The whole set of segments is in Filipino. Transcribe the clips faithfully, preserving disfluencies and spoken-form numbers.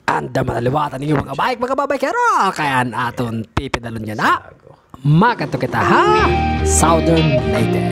Anda malaliwatan ninyo mga bike, mga babaykero. Kaya aton pipidalon niya na. Makato kita ha. Southern Leyte.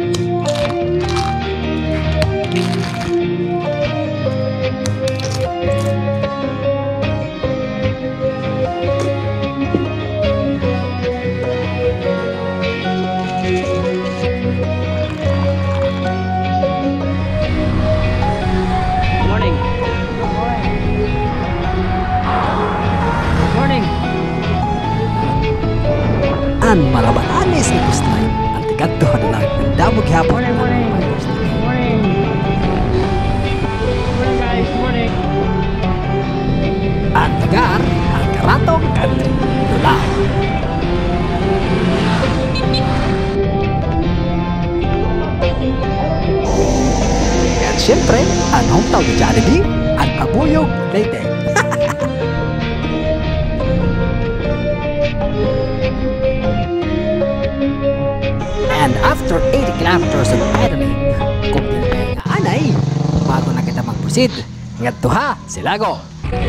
An marabananis ni Kusnay ang tigadto hadalag ng damog hapon. Morning, morning. Morning. Morning guys, morning. Ang lugar ang Karatong Country, Lulaw. At syempre, ang hometown ni Jollibee, ang Kabuyog, Leyte. And after eighty kilometers of pedaling, kung pinipay nga anay, bago na kita mag-proceed, ngadto ha, Silago.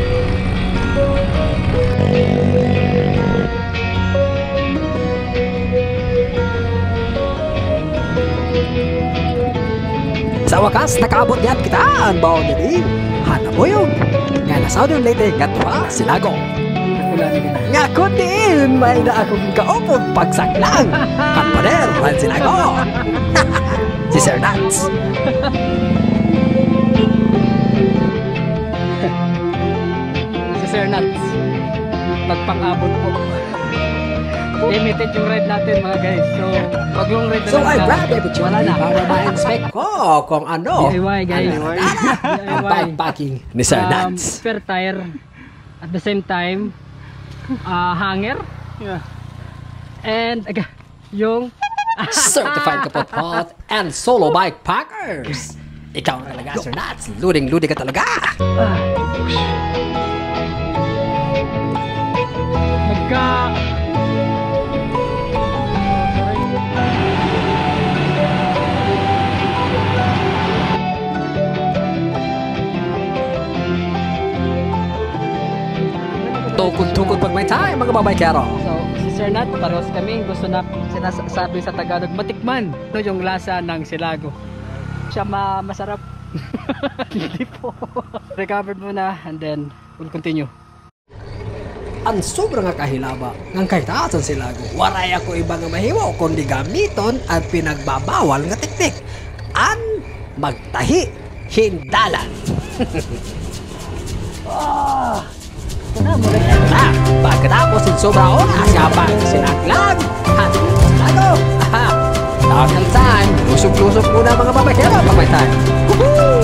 Sa wakas, nakaabot yan kita ang bawang gabi. Hanabuyog, nga na Southern Leyte, ngadto ha, Silago. Nga ko din, may na akong kaupog pagsaklang. Kampader, man sila ko. Si Sir Nats. Si Sir Nats. Nagpang-abot po. Limited yung ride natin mga guys. So, pag long ride na So lang I na- grab everything Wala na. para ma-inspect ko kung ano. D I Y guys. Ang D I Y. backpacking ni Sir Um, Nats. spare tire. At the same time, uh, hanger. Yeah. And aga, yung Certified kapot-pot and solo bike packers. Ikaw na talaga, Sir Nats. Luding-ludi ka talaga. nagka Tukod-tukod pag may time, mga babaykero. So, si Sir Nat, parehas kami gusto na sinasabi sa Tagalog, matikman no, yung lasa ng Silago. Siya ma masarap. Hindi po. Recovered muna and then we'll continue. Ang sobrang nga kahilaba ng kahit asan Silago. Waray ako iba nga mahiwaw kundi gamiton at pinagbabawal nga teknik. An magtahi hindalan. Ah, ah, pagkatapos ng sobra oras kapag sinaklag at Silago. Aha, takal time. Lusog-lusog muna mga babaykero pag may time. Woohoo!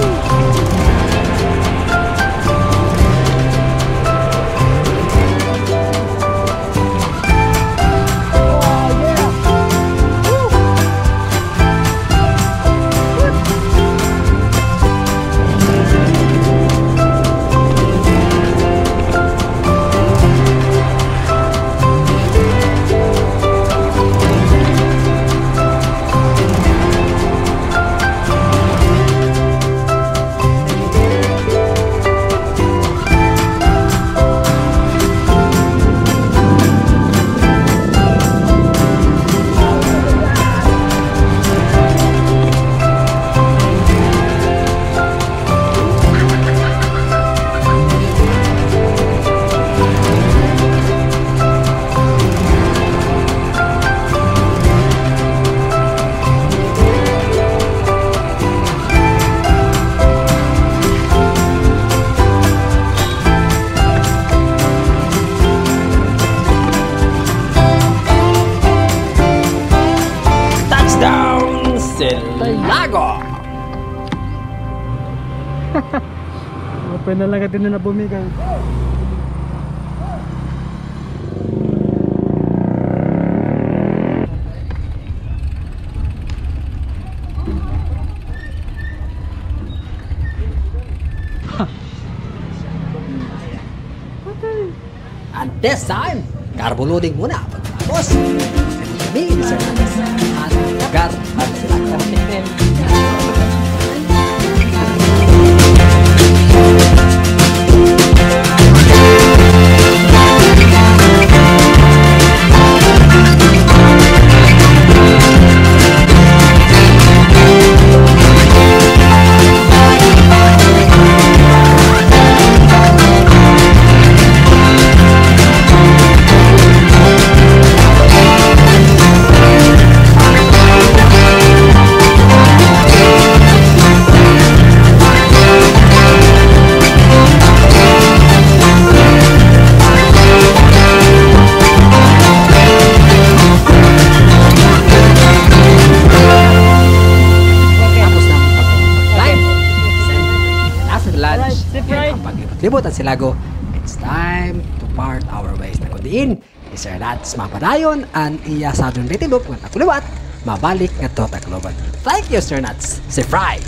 Touchdown Silago. Open na lang natin na bumigal. And this time, carbo loading muna. Pagkatapos, kami ni Sir Nats at lugar at Silago. Silago, it's time to part our ways na kundiin. Si Sir Nats mapadayon ang iya Southern Leyte Loop ng takuliwat, mabalik nga to Tacloban. Thank you, Sir Nats. Si Fry.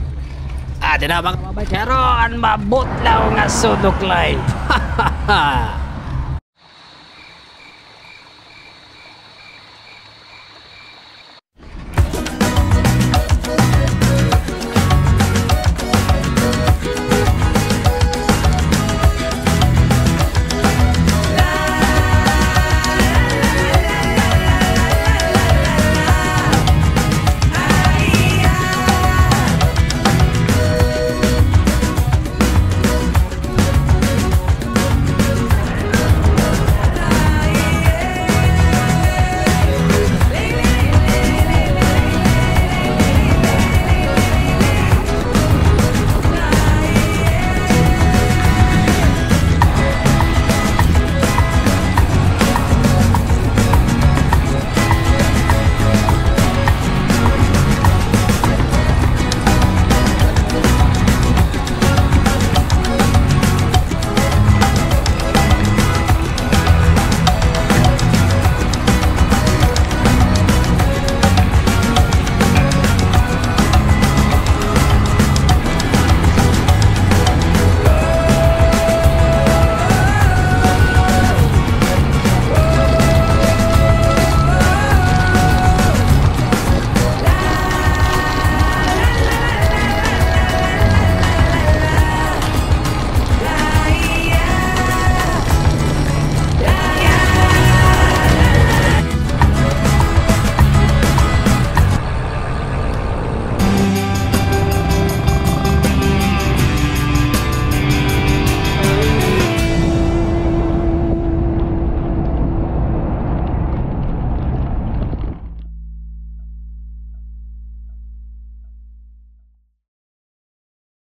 Ah, di na mga mabay karon, mabutlaw nga sulok line.